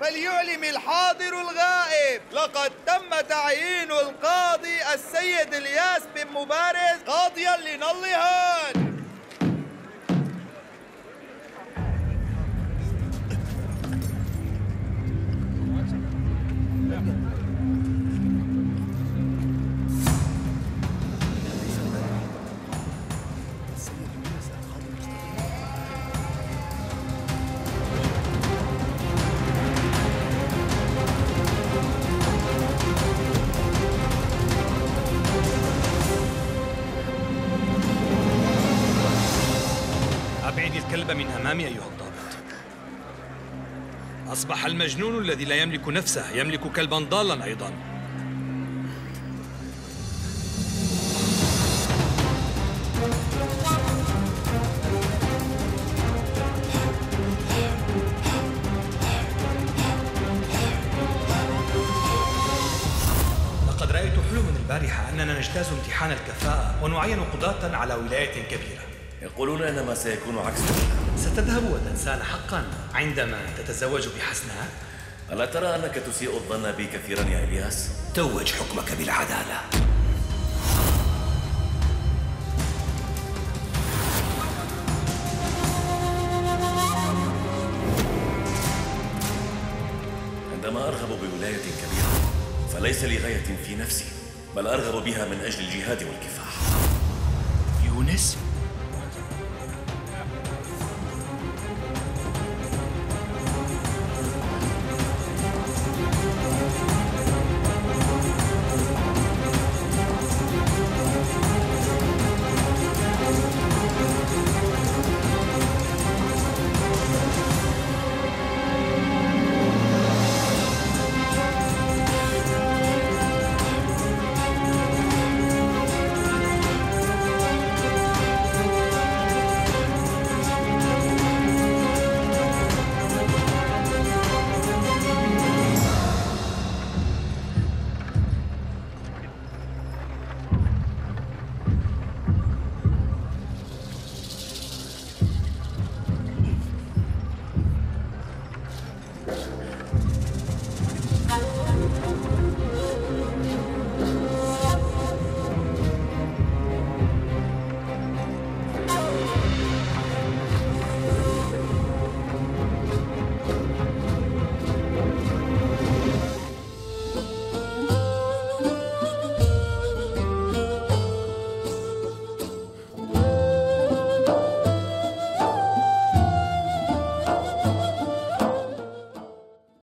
فليعلم الحاضر الغائب. لقد تم تعيين القاضي السيد الياس بن مبارز قاضيا لنلهان. أبعد الكلب من أمامي أيها الضابط. أصبح المجنون الذي لا يملك نفسه يملك كلبا ضالا أيضا. لقد رأيت حلما البارحة أننا نجتاز امتحان الكفاءة ونعين قضاة على ولاية كبيرة. يقولون أن ما سيكون عكس ستذهب وتنسانا حقا عندما تتزوج بحسناء؟ ألا ترى أنك تسيء الظن بي كثيرا يا إلياس؟ توج حكمك بالعدالة. عندما أرغب بولاية كبيرة فليس لي غاية في نفسي، بل أرغب بها من أجل الجهاد والكفاح. يونس؟